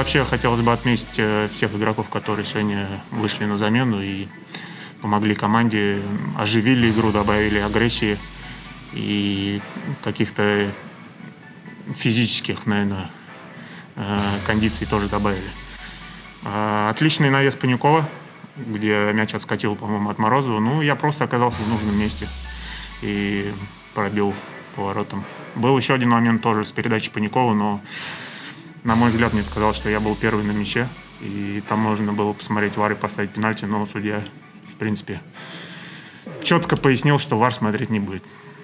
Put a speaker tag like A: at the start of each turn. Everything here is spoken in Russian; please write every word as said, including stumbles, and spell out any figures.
A: вообще хотелось бы отметить всех игроков, которые сегодня вышли на замену и помогли команде, оживили игру, добавили агрессии и каких-то физических, наверное, кондиций тоже добавили. Отличный навес Панюкова, где мяч отскочил, по-моему, от Морозова. Ну, я просто оказался в нужном месте и пробил поворотом. Был еще один момент тоже с передачей Панюкова, но, на мой взгляд, мне показалось, что я был первый на мяче. И там можно было посмотреть ВАР и поставить пенальти, но судья, в принципе, четко пояснил, что ВАР смотреть не будет.